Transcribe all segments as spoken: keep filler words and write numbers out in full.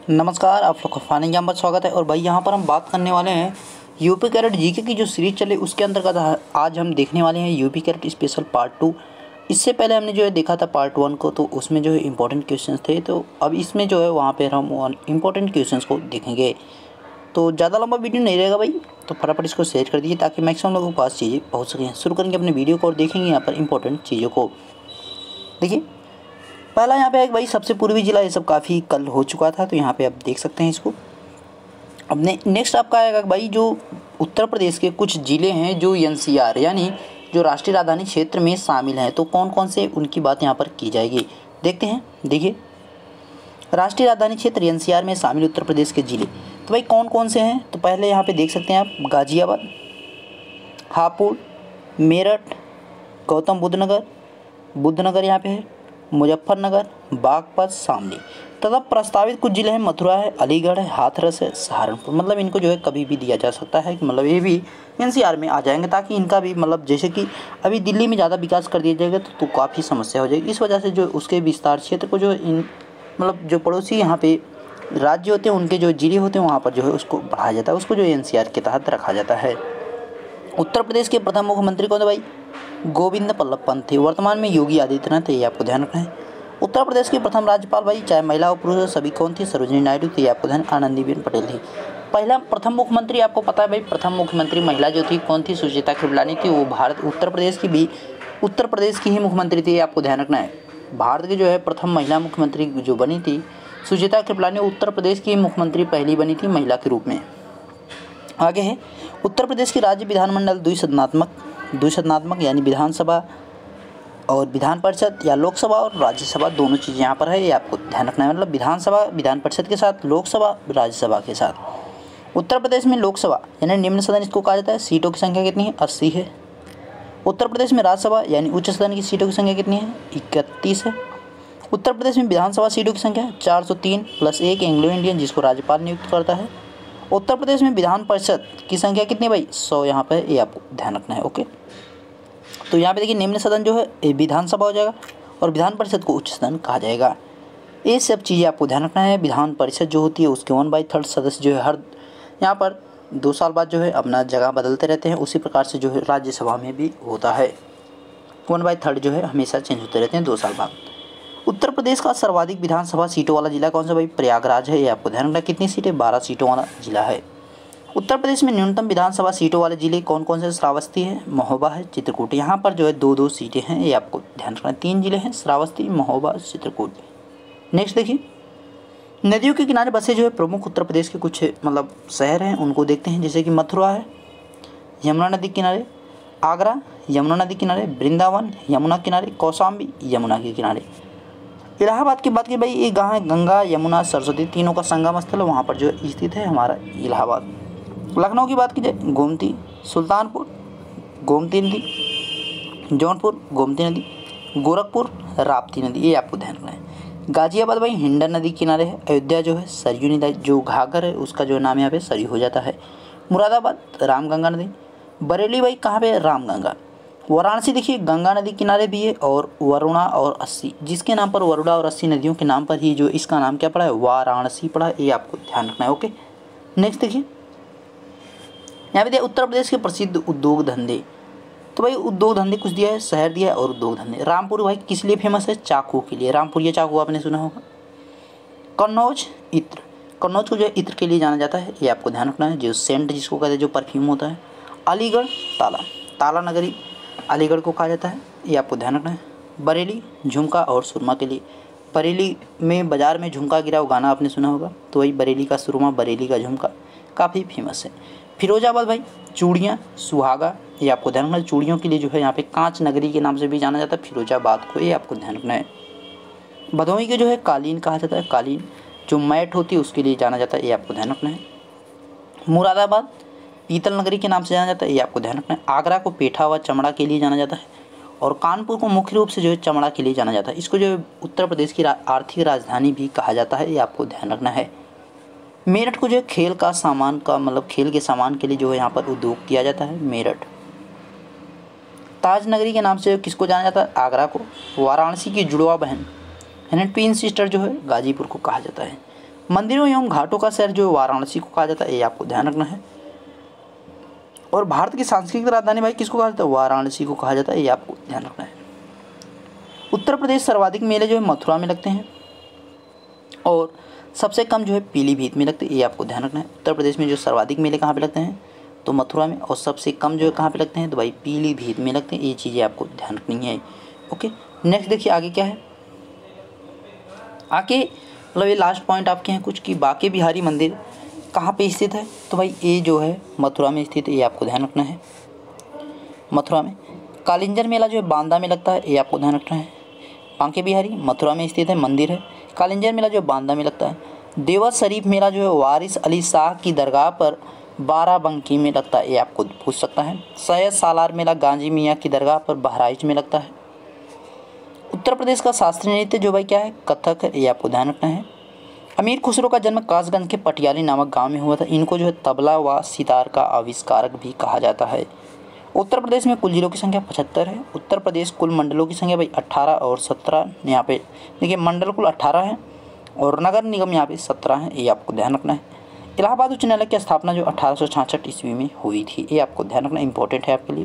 नमस्कार, आप लोग का फानी एग्जाम पर स्वागत है। और भाई यहाँ पर हम बात करने वाले हैं यूपी कैरेट जीके की जो सीरीज चले उसके अंतर्गत आज हम देखने वाले हैं UP carat special part two. इससे पहले हमने जो है देखा था पार्ट वन को, तो उसमें जो है इंपॉर्टेंट क्वेश्चंस थे। तो अब इसमें जो है वहाँ पर हम इंपॉर्टेंट क्वेश्चंस को देखेंगे। तो ज़्यादा लंबा वीडियो नहीं रहेगा भाई, तो फटाफट इसको शेयर कर दीजिए ताकि मैक्सिमम लोगों के पास चीज़ें पहुँच सकें। शुरू करेंगे अपने वीडियो को और देखेंगे यहाँ पर इंपॉर्टेंट चीज़ों को। देखिए पहला यहाँ पे एक भाई सबसे पूर्वी जिला, ये सब काफ़ी कल हो चुका था, तो यहाँ पे आप देख सकते हैं इसको। अब ने, नेक्स्ट आपका आएगा भाई जो उत्तर प्रदेश के कुछ ज़िले हैं जो एनसीआर यानी जो राष्ट्रीय राजधानी क्षेत्र में शामिल हैं, तो कौन कौन से उनकी बात यहाँ पर की जाएगी देखते हैं। देखिए राष्ट्रीय राजधानी क्षेत्र एनसीआर में शामिल उत्तर प्रदेश के ज़िले तो भाई कौन कौन से हैं, तो पहले यहाँ पर देख सकते हैं आप गाज़ियाबाद, हापुड़, मेरठ, गौतम बुद्ध नगर, बुद्धनगर यहाँ पे है, मुजफ्फरनगर, बागपत, शामली तथा प्रस्तावित कुछ ज़िले हैं मथुरा है, अलीगढ़ है, हाथरस है, सहारनपुर। मतलब इनको जो है कभी भी दिया जा सकता है कि मतलब ये भी एनसीआर में आ जाएंगे, ताकि इनका भी मतलब जैसे कि अभी दिल्ली में ज़्यादा विकास कर दिया जाएगा तो, तो काफ़ी समस्या हो जाएगी। इस वजह से जो उसके विस्तार क्षेत्र को जो इन मतलब जो पड़ोसी यहाँ पे राज्य होते हैं उनके जो ज़िले होते हैं वहाँ पर जो है उसको बढ़ाया जाता है, उसको जो एनसीआर के तहत रखा जाता है। उत्तर प्रदेश के प्रथम मुख्यमंत्री कौन है भाई? गोविंद बल्लभ पंत थे। वर्तमान में योगी आदित्यनाथ है, ये आपको ध्यान रखना है। उत्तर प्रदेश के प्रथम राज्यपाल भाई चाहे महिला और पुरुष सभी कौन थी? सरोजिनी नायडू थी, आपको ध्यान। आनंदीबेन पटेल थी। पहला प्रथम मुख्यमंत्री आपको पता है भाई, प्रथम मुख्यमंत्री महिला जो थी कौन थी? सुचेता कृपलानी थी। वो भारत उत्तर प्रदेश की भी उत्तर प्रदेश की ही मुख्यमंत्री थी, आपको ध्यान रखना है। भारत की जो है प्रथम महिला मुख्यमंत्री जो बनी थी सुचेता कृपलानी, उत्तर प्रदेश की मुख्यमंत्री पहली बनी थी महिला के रूप में। आगे है उत्तर प्रदेश की राज्य विधानमंडल द्विसदनात्मक द्विसदनात्मक यानी विधानसभा और विधान परिषद या लोकसभा और राज्यसभा दोनों चीज़ें यहाँ पर है, ये आपको ध्यान रखना है। मतलब विधानसभा विधान परिषद के साथ, लोकसभा राज्यसभा के साथ। उत्तर प्रदेश में लोकसभा यानी निम्न सदन इसको कहा जाता है, सीटों की संख्या कितनी है? अस्सी है। उत्तर प्रदेश में राज्यसभा यानी उच्च सदन की सीटों की संख्या कितनी है? इकतीस है। उत्तर प्रदेश में विधानसभा सीटों की संख्या चार सौ तीन प्लस एक एंग्लो इंडियन जिसको राज्यपाल नियुक्त करता है। उत्तर प्रदेश में विधान परिषद की संख्या कितनी भाई? सौ यहाँ पर, ये आपको ध्यान रखना है। ओके, तो यहाँ पे देखिए निम्न सदन जो है ये विधानसभा हो जाएगा और विधान परिषद को उच्च सदन कहा जाएगा। ये सब चीज़ें आपको ध्यान रखना है। विधान परिषद जो होती है उसके वन बाई थर्ड सदस्य जो है हर यहाँ पर दो साल बाद जो है अपना जगह बदलते रहते हैं। उसी प्रकार से जो है राज्यसभा में भी होता है, वन बाई थर्ड जो है हमेशा चेंज होते रहते हैं दो साल बाद। उत्तर प्रदेश का सर्वाधिक विधानसभा सीटों वाला जिला कौन सा भाई? प्रयागराज है, ये आपको ध्यान रखना। कितनी सीटें? बारह सीटों वाला जिला है। उत्तर प्रदेश में न्यूनतम विधानसभा सीटों वाले जिले कौन कौन से? श्रावस्ती है, महोबा है, चित्रकूट। यहाँ पर जो है दो दो सीटें हैं, ये आपको ध्यान रखना। तीन जिले हैं, श्रावस्ती, महोबा, चित्रकूट। नेक्स्ट देखिए नदियों के किनारे बसे जो है प्रमुख उत्तर प्रदेश के कुछ मतलब शहर हैं, उनको देखते हैं। जैसे कि मथुरा है यमुना नदी किनारे, आगरा यमुना नदी किनारे, वृंदावन यमुना किनारे, कौशाम्बी यमुना के किनारे। इलाहाबाद की बात की भाई, ये कहाँ है? गंगा यमुना सरस्वती तीनों का संगम स्थल है, वहाँ पर जो स्थित है हमारा इलाहाबाद। लखनऊ की बात की जाए गोमती, सुल्तानपुर गोमती नदी, जौनपुर गोमती नदी, गोरखपुर राप्ती नदी, ये आपको ध्यान रखना है। गाजियाबाद भाई हिंडन नदी किनारे है। अयोध्या जो है सरयू नदी, जो घाघर है उसका जो नाम यहाँ पे सरयू हो जाता है। मुरादाबाद रामगंगा नदी। बरेली भाई कहाँ पे? रामगंगा। वाराणसी देखिए गंगा नदी किनारे भी है, और वरुणा और अस्सी, जिसके नाम पर वरुणा और अस्सी नदियों के नाम पर ही जो इसका नाम क्या पड़ा है? वाराणसी पड़ा है, ये आपको ध्यान रखना है। ओके, नेक्स्ट देखिए यहाँ पे दिया उत्तर प्रदेश के प्रसिद्ध उद्योग धंधे। तो भाई उद्योग धंधे कुछ दिया है, शहर दिया है और उद्योग धंधे। रामपुर भाई किस लिए फेमस है? चाकू के लिए। रामपुर ये चाकू आपने सुना होगा। कन्नौज इत्र, कन्नौज को जो है इत्र के लिए जाना जाता है, ये आपको ध्यान रखना है, जो सेंट जिसको कहते हैं, जो परफ्यूम होता है। अलीगढ़ ताला, ताला नगरी अलीगढ़ को कहा जाता है, ये आपको ध्यान रखना है। बरेली झुमका और सुरमा के लिए। बरेली में बाज़ार में झुमका गिरा, वो गाना आपने सुना होगा, तो वही बरेली का सुरमा, बरेली का झुमका काफ़ी फेमस है। फिरोजाबाद भाई चूड़ियाँ, सुहागा, ये आपको ध्यान रखना है। चूड़ियों के लिए जो है यहाँ पे कांच नगरी के नाम से भी जाना जाता है फिरोजाबाद को, ये आपको ध्यान रखना है। भदोही के जो है कालीन कहा जाता है, कालीन जो मैट होती है उसके लिए जाना जाता है, ये आपको ध्यान रखना है। मुरादाबाद पीतल नगरी के नाम से जाना जाता है, ये आपको ध्यान रखना है। आगरा को पेठा व चमड़ा के लिए जाना जाता है, और कानपुर को मुख्य रूप से जो है चमड़ा के लिए जाना जाता है। इसको जो है उत्तर प्रदेश की आर्थिक राजधानी भी कहा जाता है, ये आपको ध्यान रखना है। मेरठ को जो है खेल का सामान का मतलब खेल के सामान के लिए जो है यहाँ पर उद्योग किया जाता है, मेरठ। ताज नगरी के नाम से किसको जाना जाता है? आगरा को। वाराणसी की जुड़वा बहन यानी ट्विन सिस्टर जो है गाजीपुर को कहा जाता है। मंदिरों एवं घाटों का शहर जो वाराणसी को कहा जाता है, ये आपको ध्यान रखना है। और भारत की सांस्कृतिक राजधानी भाई किसको कहा जाता है, वाराणसी को कहा जाता है, ये आपको ध्यान रखना है। उत्तर प्रदेश सर्वाधिक मेले जो है मथुरा में लगते हैं और सबसे कम जो है पीलीभीत में लगते हैं, ये आपको ध्यान रखना है। उत्तर प्रदेश में जो सर्वाधिक मेले कहाँ पे लगते हैं, तो मथुरा में, और सबसे कम जो है कहाँ पे लगते हैं, तो भाई पीलीभीत में लगते हैं। ये चीज़ें आपको ध्यान रखनी है। ओके, नेक्स्ट देखिए आगे क्या है। आगे मतलब ये लास्ट पॉइंट आपके हैं कुछ कि बांके बिहारी मंदिर कहाँ पे स्थित है, तो भाई ये जो है मथुरा में स्थित है, ये आपको ध्यान रखना है, मथुरा में। कालिंजर मेला जो है बांदा में लगता है, ये आपको ध्यान रखना है। बांके बिहारी मथुरा में स्थित है, मंदिर है। कालिंजर मेला जो बांदा में लगता है। देवस शरीफ मेला जो है वारिस अली शाह की दरगाह पर बाराबंकी में लगता है, ये आपको पूछ सकता है। सैयद सालार मेला गांधी मियाँ की दरगाह पर बहराइच में लगता है। उत्तर प्रदेश का शास्त्रीय नृत्य जो भाई क्या है, कथक है, ये आपको ध्यान रखना है। अमीर खुसरो का जन्म कासगंज के पटियाली नामक गांव में हुआ था। इनको जो है तबला व सितार का आविष्कारक भी कहा जाता है। उत्तर प्रदेश में कुल जिलों की संख्या पचहत्तर है। उत्तर प्रदेश कुल मंडलों की संख्या भाई अट्ठारह और सत्रह, यहाँ पे देखिए मंडल कुल अट्ठारह है और नगर निगम यहाँ पे सत्रह है, ये आपको ध्यान रखना है। इलाहाबाद उच्च न्यायालय की स्थापना जो अठारह सौ छाछठ ईस्वी में हुई थी, ये आपको ध्यान रखना इंपॉर्टेंट है आपके लिए।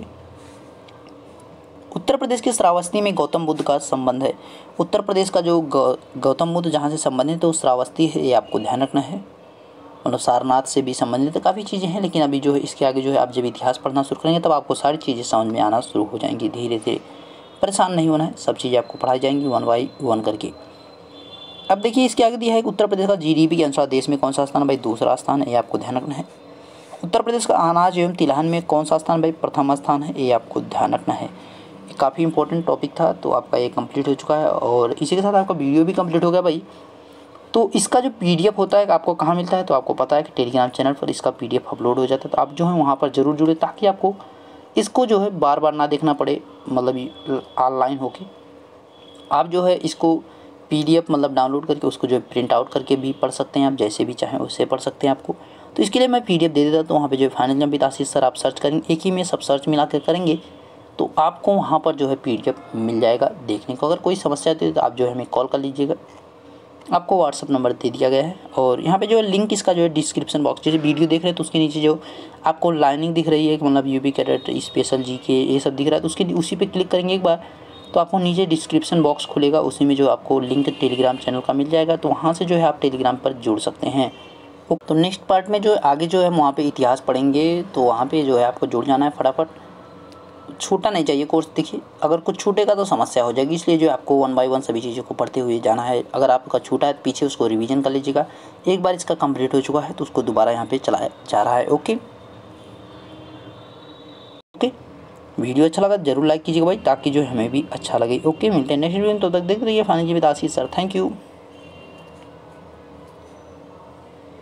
उत्तर प्रदेश के श्रावस्ती में गौतम बुद्ध का संबंध है। उत्तर प्रदेश का जो गौतम बुद्ध जहाँ से संबंधित है तो श्रावस्ती है, ये आपको ध्यान रखना है। मतलब सारनाथ से भी संबंधित काफ़ी चीज़ें हैं, लेकिन अभी जो है इसके आगे जो है आप जब इतिहास पढ़ना शुरू करेंगे तब आपको सारी चीज़ें समझ में आना शुरू हो जाएंगी धीरे धीरे। परेशान नहीं होना है, सब चीज़ें आपको पढ़ाई जाएंगी वन बाई वन करके। अब देखिए इसके आगे दिया है कि उत्तर प्रदेश का जीडीपी के अनुसार देश में कौन सा स्थान है, भाई दूसरा स्थान है, ये आपको ध्यान रखना है। उत्तर प्रदेश का अनाज एवं तिलहन में कौन सा स्थान, भाई प्रथम स्थान है, ये आपको ध्यान रखना है। काफ़ी इंपॉर्टेंट टॉपिक था, तो आपका ये कंप्लीट हो चुका है और इसी के साथ आपका वीडियो भी कंप्लीट हो गया भाई। तो इसका जो पीडीएफ होता है आपको कहाँ मिलता है, तो आपको पता है कि टेलीग्राम चैनल पर इसका पीडीएफ अपलोड हो जाता है, तो आप जो है वहाँ पर ज़रूर जुड़े ताकि आपको इसको जो है बार बार ना देखना पड़े, मतलब ऑनलाइन होके आप जो है इसको पीडीएफ मतलब डाउनलोड करके उसको जो है प्रिंट आउट करके भी पढ़ सकते हैं, आप जैसे भी चाहें उससे पढ़ सकते हैं आपको। तो इसके लिए मैं पीडीएफ दे देता, तो वहाँ पर जो है फाइनल जंपित आशीष सर आप सर्च करेंगे, एक ही में सब सर्च मिला कर करेंगे तो आपको वहाँ पर जो है पीडीएफ मिल जाएगा देखने को। अगर कोई समस्या आती है तो आप जो है हमें कॉल कर लीजिएगा, आपको व्हाट्सअप नंबर दे दिया गया है। और यहाँ पे जो है लिंक इसका जो है डिस्क्रिप्शन बॉक्स, जैसे वीडियो देख रहे हैं तो उसके नीचे जो आपको लाइनिंग दिख रही है मतलब यूपी कैडेट स्पेशल जी के ये सब दिख रहा है, तो उसके उसी पे क्लिक करेंगे एक बार तो आपको नीचे डिस्क्रिप्शन बॉक्स खुलेगा, उसी में जो आपको लिंक टेलीग्राम चैनल का मिल जाएगा, तो वहाँ से जो है आप टेलीग्राम पर जुड़ सकते हैं। तो नेक्स्ट पार्ट में जो है आगे जो है वहाँ पर इतिहास पढ़ेंगे, तो वहाँ पर जो है आपको जुड़ जाना है फटाफट, छूटना नहीं चाहिए कोर्स। देखिए अगर कुछ छूटेगा तो समस्या हो जाएगी, इसलिए जो आपको वन बाय वन सभी चीज़ों को पढ़ते हुए जाना है। अगर आपका छूटा है तो पीछे उसको रिवीजन कर लीजिएगा, एक बार इसका कंप्लीट हो चुका है तो उसको दोबारा यहाँ पे चलाया जा रहा है। ओके ओके, वीडियो अच्छा लगा जरूर लाइक कीजिएगा भाई, ताकि जो हमें भी अच्छा लगे। ओके, मिलते हैं नेक्स्ट वीडियो में, तो तक देख रहिए फाइनल जी with Ashish sir, thank you.